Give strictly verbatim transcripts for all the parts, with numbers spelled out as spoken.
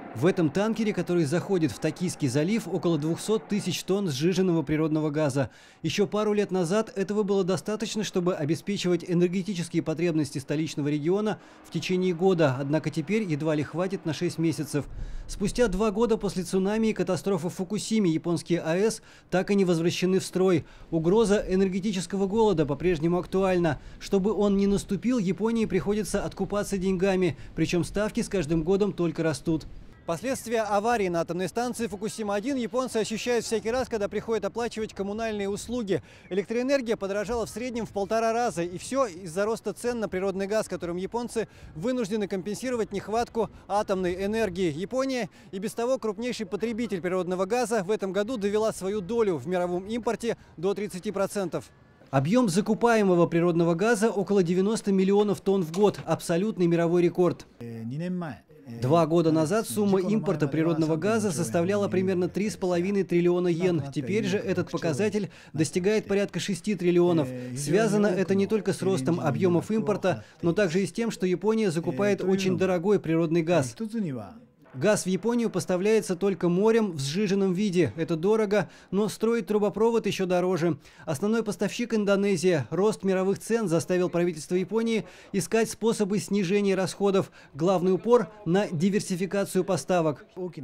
В этом танкере, который заходит в Токийский залив, около двухсот тысяч тонн сжиженного природного газа. Еще пару лет назад этого было достаточно, чтобы обеспечивать энергетические потребности столичного региона в течение года, однако теперь едва ли хватит на шесть месяцев. Спустя два года после цунами и катастрофы в Фукусиме японские АЭС так и не возвращены в строй. Угроза энергетического голода по-прежнему актуальна. Чтобы он не наступил, Японии приходится откупаться деньгами, причем ставки с каждым годом только растут. Последствия аварии на атомной станции Фукусима один японцы ощущают всякий раз, когда приходят оплачивать коммунальные услуги. Электроэнергия подорожала в среднем в полтора раза. И все из-за роста цен на природный газ, которым японцы вынуждены компенсировать нехватку атомной энергии. Япония, и без того крупнейший потребитель природного газа, в этом году довела свою долю в мировом импорте до тридцати процентов. Объем закупаемого природного газа около девяноста миллионов тонн в год. Абсолютный мировой рекорд. Два года назад сумма импорта природного газа составляла примерно три с половиной триллиона йен. Теперь же этот показатель достигает порядка шести триллионов. Связано это не только с ростом объемов импорта, но также и с тем, что Япония закупает очень дорогой природный газ. Газ в Японию поставляется только морем в сжиженном виде. Это дорого, но строить трубопровод еще дороже. Основной поставщик Индонезия. Рост мировых цен заставил правительство Японии искать способы снижения расходов. Главный упор на диверсификацию поставок.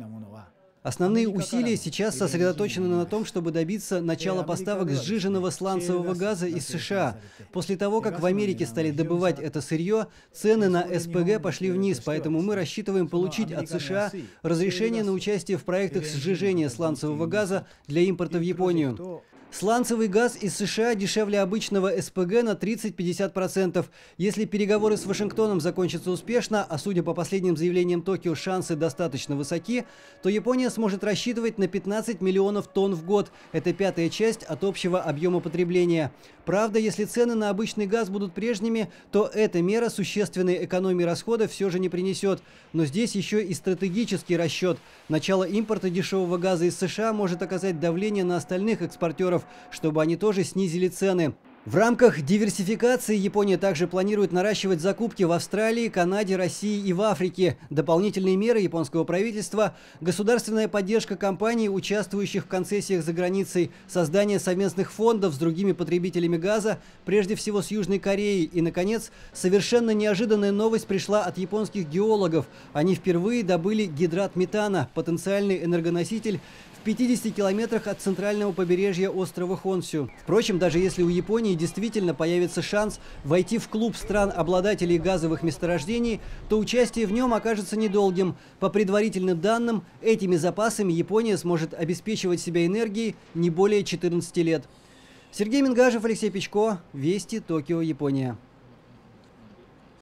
Основные усилия сейчас сосредоточены на том, чтобы добиться начала поставок сжиженного сланцевого газа из США. После того, как в Америке стали добывать это сырье, цены на СПГ пошли вниз, поэтому мы рассчитываем получить от США разрешение на участие в проектах сжижения сланцевого газа для импорта в Японию. Сланцевый газ из США дешевле обычного СПГ на тридцать-пятьдесят процентов. Если переговоры с Вашингтоном закончатся успешно, а судя по последним заявлениям Токио, шансы достаточно высоки, то Япония сможет рассчитывать на пятнадцать миллионов тонн в год. Это пятая часть от общего объема потребления. Правда, если цены на обычный газ будут прежними, то эта мера существенной экономии расходов все же не принесет. Но здесь еще и стратегический расчет. Начало импорта дешевого газа из США может оказать давление на остальных экспортеров, чтобы они тоже снизили цены. В рамках диверсификации Япония также планирует наращивать закупки в Австралии, Канаде, России и в Африке. Дополнительные меры японского правительства, государственная поддержка компаний, участвующих в концессиях за границей, создание совместных фондов с другими потребителями газа, прежде всего с Южной Кореей. И, наконец, совершенно неожиданная новость пришла от японских геологов. Они впервые добыли гидрат метана, потенциальный энергоноситель, в пятидесяти километрах от центрального побережья острова Хонсю. Впрочем, даже если у Японии действительно появится шанс войти в клуб стран-обладателей газовых месторождений, то участие в нем окажется недолгим. По предварительным данным, этими запасами Япония сможет обеспечивать себя энергией не более четырнадцати лет. Сергей Мингажев, Алексей Печко, Вести, Токио, Япония.